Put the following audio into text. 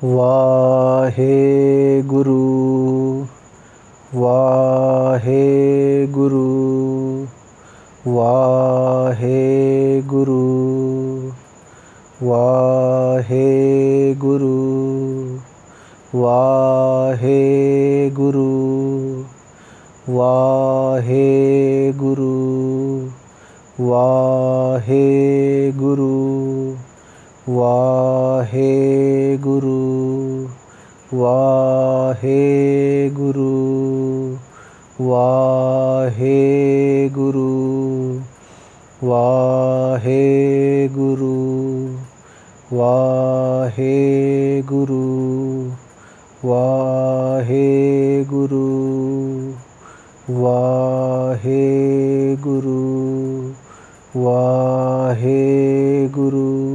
Waheguru Waheguru Waheguru Waheguru Waheguru Waheguru Waheguru Waheguru Waheguru Waheguru Waheguru Waheguru Waheguru Waheguru Waheguru